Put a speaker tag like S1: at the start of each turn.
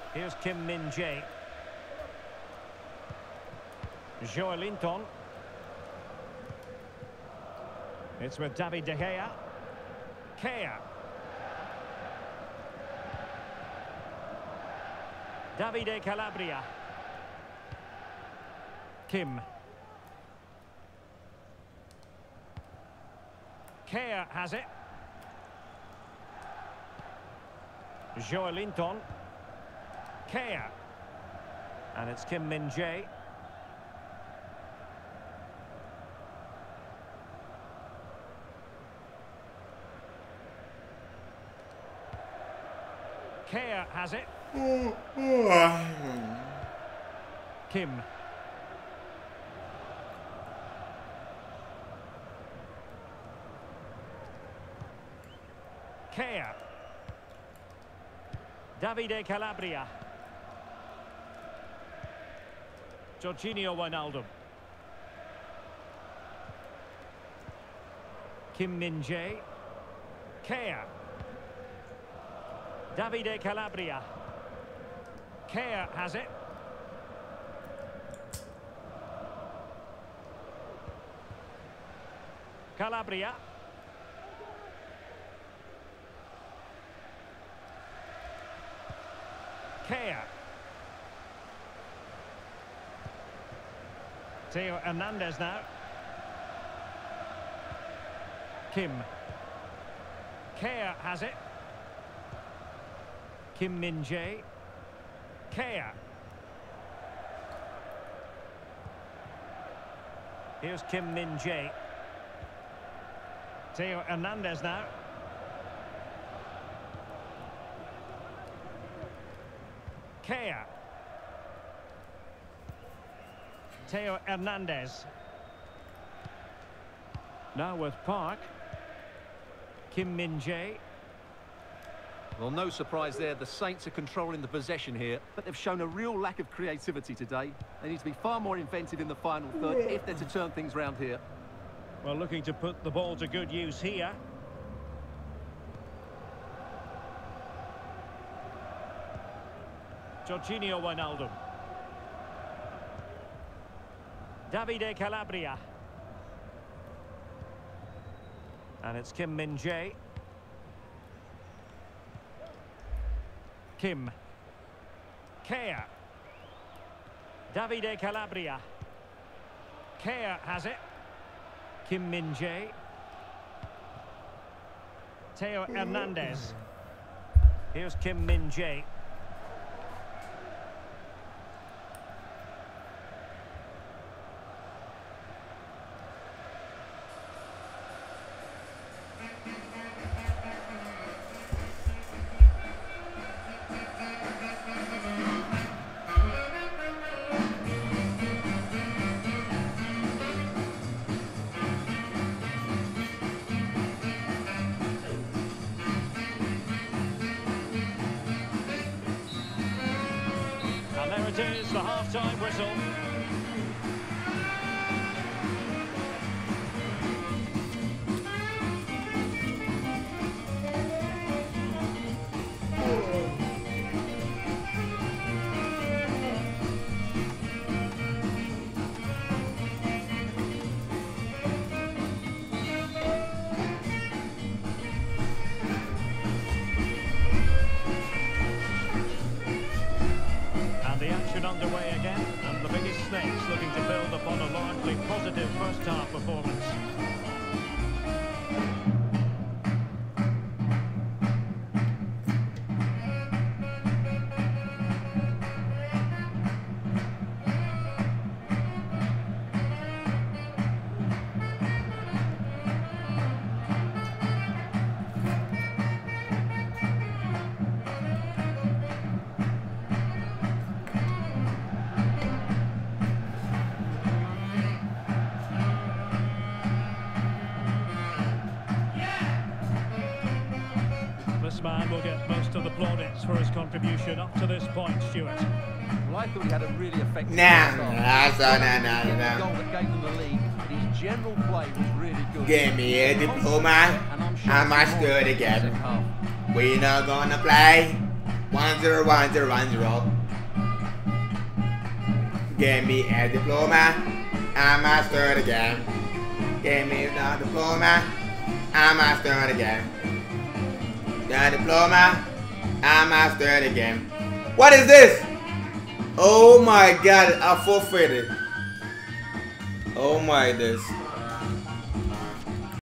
S1: Here's Kim Min-jae. Joelinton. It's with David De Gea. Kea. Davide Calabria. Kim. Kea has it. Joelinton. Kea. And it's Kim Min-jae. Kea has it. Kim. Kea. Davide Calabria. Jorginho Wijnaldum. Kim Min-jae. Kea. Davide Calabria. Kea has it. Calabria. Kea. Theo Hernandez now. Kim. Kea has it. Kim Min-jae. Kea. Here's Kim Min-jae. Theo Hernandez now. Kea. Theo Hernandez. Now with Park. Kim Min-jae.
S2: Well, no surprise there. The Saints are controlling the possession here, but they've shown a real lack of creativity today. They need to be far more inventive in the final third if they're to turn things round here.
S1: Well, looking to put the ball to good use here. Jorginho Wijnaldum. Davide Calabria. And it's Kim Min-jae. Kim. Kea. Davide Calabria. Kea has it. Kim Min-jae. Theo Hernandez. Here's Kim Min-jae. It is the half-time whistle. Underway again, and the biggest snakes looking to build upon a largely positive first-half performance. This man will get most of the plaudits for his contribution up to this point, Stuart.
S2: Well, I thought he had a really effective
S3: goal
S2: that gave them the lead. His general play was really good.
S3: Give me a diploma. How much good again? We're not gonna play. 1-0, 1-0, 1-0. Give me a diploma. I master the game. Give me the diploma. I master the game. The diploma. I master the game. What is this? Oh my god, I forfeited. Oh my this.